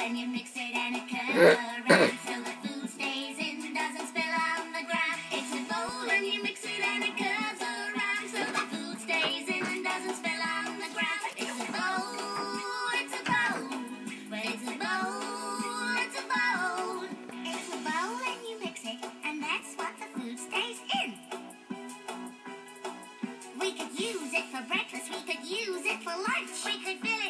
and you mix it and it curls around so the food stays in, doesn't spill on the ground. It's a bowl and you mix it and it curls around so the food stays in and doesn't spill on the ground. It's a bowl, it's a bowl, but it's a bowl, it's a bowl. It's a bowl and you mix it and that's what the food stays in. We could use it for breakfast, we could use it for lunch, we could fill it